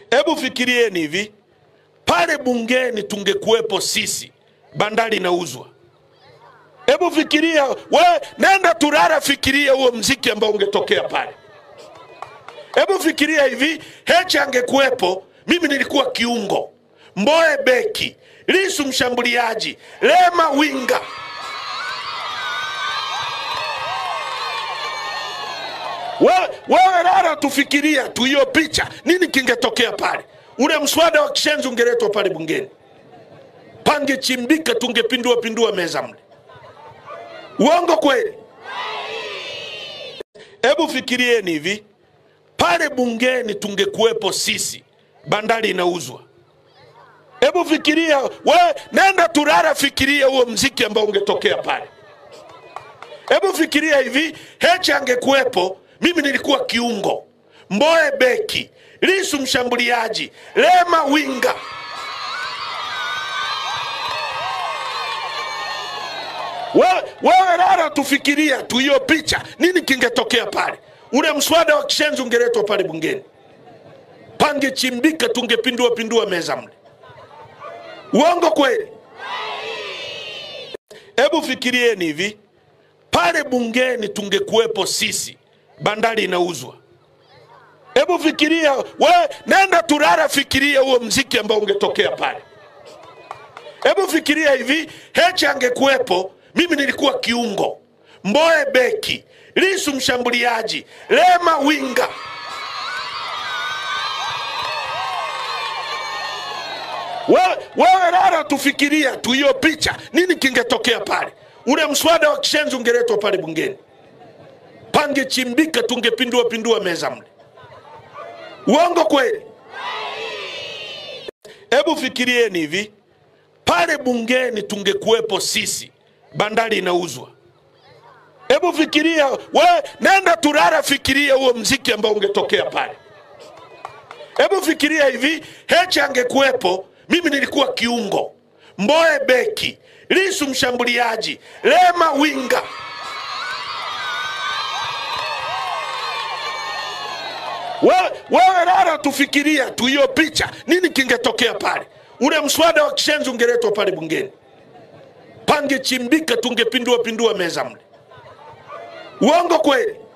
Hebu fikirieni hivi, pale bungeni tungekuwepo sisi, bandali inauzwa. Hebu fikiria, wewe nenda Turara, fikiria huo mziki ambao ungetokea pale. Hebu fikiria hivi, Heche angekuwepo, mimi nilikuwa kiungo, Mbowe beki, Lissu mshambuliaji, Lema winga. Wewe rara tufikiria tu hiyo picha, nini kingetokea pale? Ule mswada wa kishenzi ungeletwa pale bungeni, pange chimbika, tungepindua meza mle. Uongo kweli? Hebu fikirieni hivi, pale bungeni tungekuwepo sisi, bandali inauzwa. Hebu fikiria, wewe nenda Turara, fikiria huo mziki ambao ungetokea pale. Hebu fikiria hivi, Heche angekuwepo, mimi nilikuwa kiungo, Mbowe beki, Lissu mshambuliaji, Lema winga. Wewe rara tufikiria tu hiyo picha, nini kingetokea pale? Ule mswada wa kishenzi ungeletwa pale bungeni, pange chimbika, tungepindua meza mle. Uongo kweli? Hebu fikirieni hivi, pale bungeni tungekuwepo sisi, bandali inauzwa. Hebu fikiria, wewe nenda Turara, fikiria huo mziki ambao ungetokea pale. Hebu fikiria hivi, Heche angekuwepo, mimi nilikuwa kiungo, Mbowe beki, Lissu mshambuliaji, Lema winga. Wewe rara tufikiria tu hiyo picha, nini kingetokea pale? Ule mswada wa kishenzi ungeletwa pale bungeni, pange chimbika, tungepindua meza mle. Uongo kweli? Hebu fikirieni hivi, pale bungeni tungekuwepo sisi, bandali inauzwa. Hebu fikiria, wewe nenda Turara, fikiria huo mziki ambao ungetokea pale. Hebu fikiria hivi, Heche angekuwepo, mimi nilikuwa kiungo, Mbowe beki, Lissu mshambuliaji, Lema winga. Wewe rara tufikiria tu hiyo picha, nini kingetokea pale? Ule mswada wa kishenzi ungeletwa pale bungeni, pange chimbika, tungepindua meza mle. Uongo kweli?